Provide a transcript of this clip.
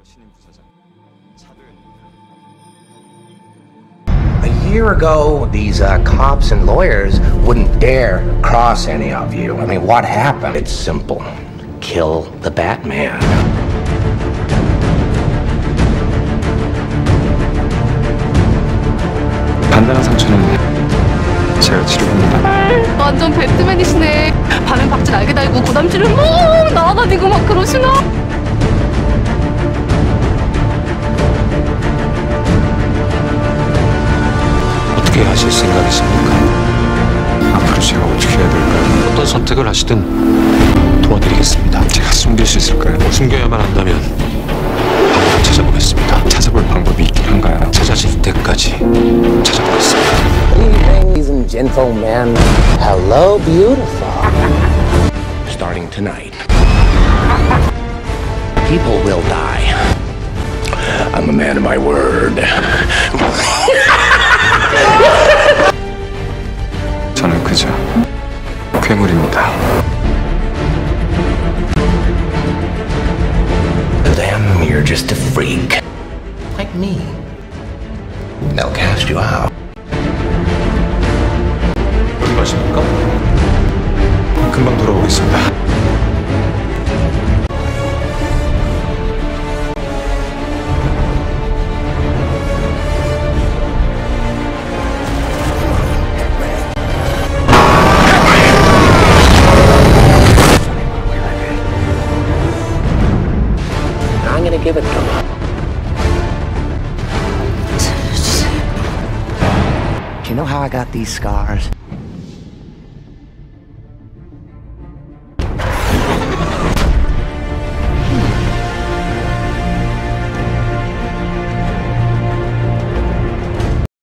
신임 부사장 차도현입니다. A year ago, these cops and lawyers wouldn't dare cross any of you. I mean, what happened? It's simple. Kill the Batman. 단단한 상처는 제가 치료합니다. 완전 배트맨이시네. 반은 박쥐 날개 달고 고담지를 막 날아다니고 막 그러시나? 어떻게 하실 생각이십니까? 앞으로 제가 어떻게 해야 될까요? 어떤 선택을 하시든 도와드리겠습니다. 제가 숨길 수 있을까요? 숨겨야만 한다면 방법을 찾아보겠습니다. 찾아볼 방법이 있긴 한가요? 찾아질 때까지 찾아보겠습니다. Ladies and gentlemen, hello, beautiful. Starting tonight, people will die. I'm a man of my word. 저는 그저 괴물입니다. To them, you're just a freak. Like me. They'll cast you out. 어디 가십니까? 금방 돌아오겠습니다. I'm gonna give it to them. Do you know how I got these scars?